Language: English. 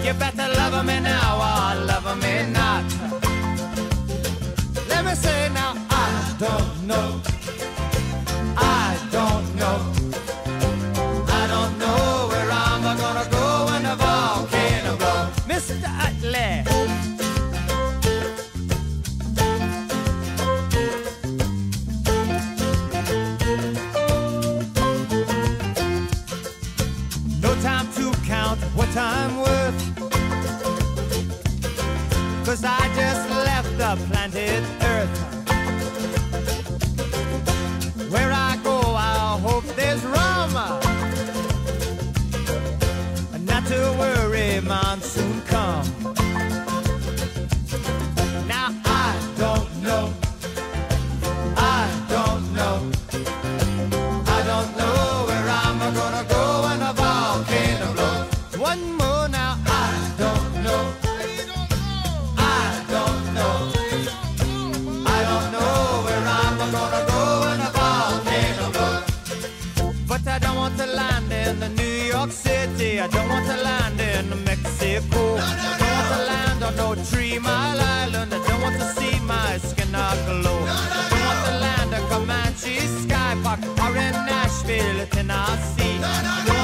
You better love me now or love me not. Let me say now, I don't know. I don't know. I don't know where I'm gonna go when the volcano blows. Mr. Utley. No time to count what I'm worth, 'cause I just left the planet Earth. Where I go, I hope there's rum. Not to worry, monsoon come. Now I don't know. I don't know. I don't know where I'm gonna go when the volcano blows. One more now, I don't know. I don't know. I don't know where I'm gonna go when the volcano blows. But I don't want to land in New York City. I don't want to land in Mexico. I don't want to land on no 3 Mile Island. I don't want to see my skin glow. I don't want to land in Comanche Sky Park or in Nashville, Tennessee.